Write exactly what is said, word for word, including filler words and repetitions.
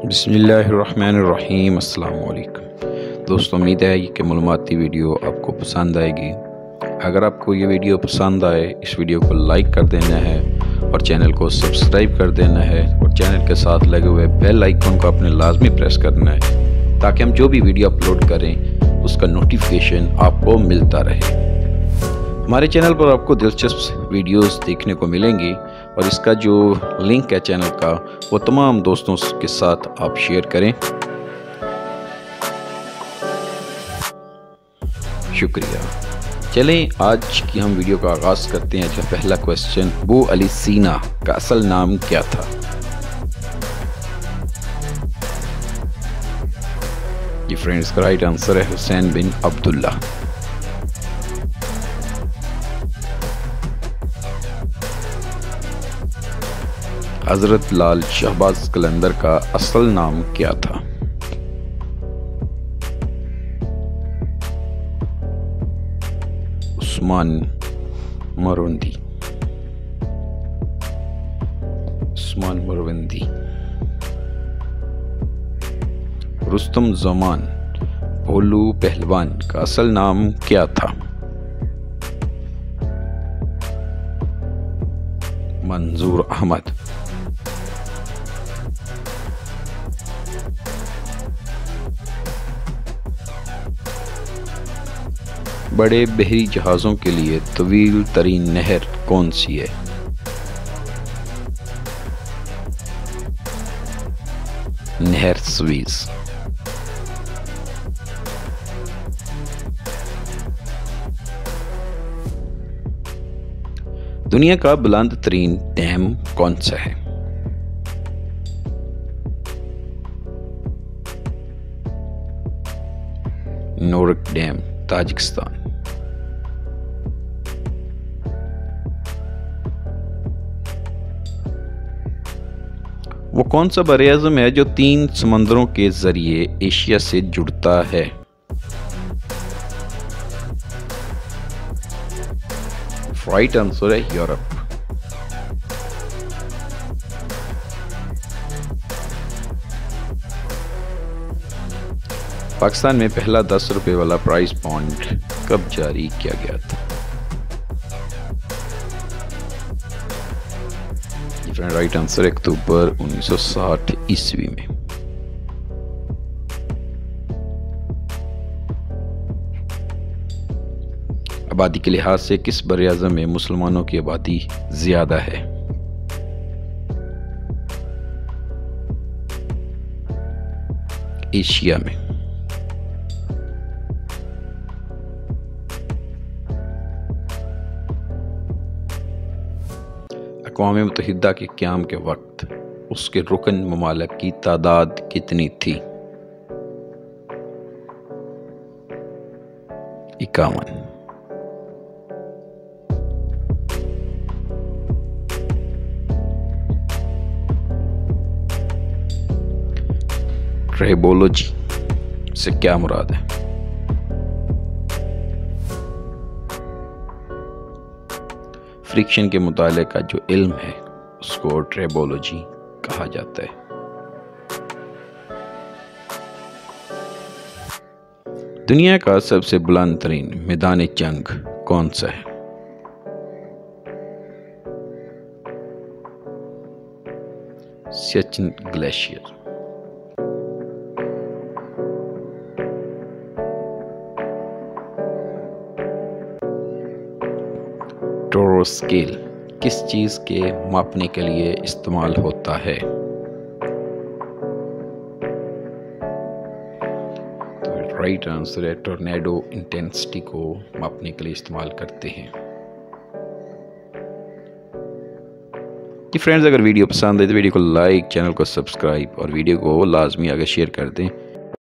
बिस्मिल्लाहिर्रहमानिर्रहीम। अस्सलाम वालेकुम दोस्तों, उम्मीद है कि मालूमाती वीडियो आपको पसंद आएगी। अगर आपको ये वीडियो पसंद आए, इस वीडियो को लाइक कर देना है और चैनल को सब्सक्राइब कर देना है और चैनल के साथ लगे हुए बेल आइकन को आपने लाजमी प्रेस करना है ताकि हम जो भी वीडियो अपलोड करें उसका नोटिफिकेशन आपको मिलता रहे। हमारे चैनल पर आपको दिलचस्प वीडियोस देखने को मिलेंगी और इसका जो लिंक है चैनल का वो तमाम दोस्तों के साथ आप शेयर करें। शुक्रिया। चलें, आज की हम वीडियो का आगाज़ करते हैं। जो पहला क्वेश्चन, अबू अली सीना का असल नाम क्या था? ये फ्रेंड्स का राइट आंसर है हुसैन बिन अब्दुल्ला। हजरत लाल शहबाज कलंदर का असल नाम क्या था? उस्मान मरवंदी। उस्मान मरवंदी। रुस्तम जमान भोलू पहलवान का असल नाम क्या था? मंजूर अहमद। बड़े बहरी जहाज़ों के लिए तवील तरीन नहर कौन सी है? नहर स्वीज। दुनिया का बुलंद तरीन डैम कौन सा है? नोरक डैम, ताजिकिस्तान। वो कौन सा बर-ए-आज़म है जो तीन समंदरों के जरिए एशिया से जुड़ता है? राइट आंसर है यूरोप। पाकिस्तान में पहला दस रुपए वाला प्राइस बॉन्ड कब जारी किया गया था? राइट आंसर अक्टूबर उन्नीस सौ साठ ईस्वी में। आबादी के लिहाज से किस बर-ए-आज़म में मुसलमानों की आबादी ज्यादा है? एशिया में। अक़वाम मुत्तहिदा के क़याम के वक्त उसके रुकन ममालिक की तादाद कितनी थी? इक्यावन। ट्रेबोलॉजी से क्या मुराद है? फ्रिक्शन के मुताले का जो इल्म है उसको ट्रेबोलॉजी कहा जाता है। दुनिया का सबसे बुलंद तरीन मैदान जंग कौन सा है? सियाचिन ग्लेशियर। टोरो स्केल किस चीज के मापने के लिए इस्तेमाल होता है? तो राइट आंसर है टोर्नेडो इंटेंसिटी को मापने के लिए इस्तेमाल करते हैं। कि फ्रेंड्स, अगर वीडियो पसंद है तो वीडियो को लाइक, चैनल को सब्सक्राइब और वीडियो को लाजमी आगे शेयर कर दें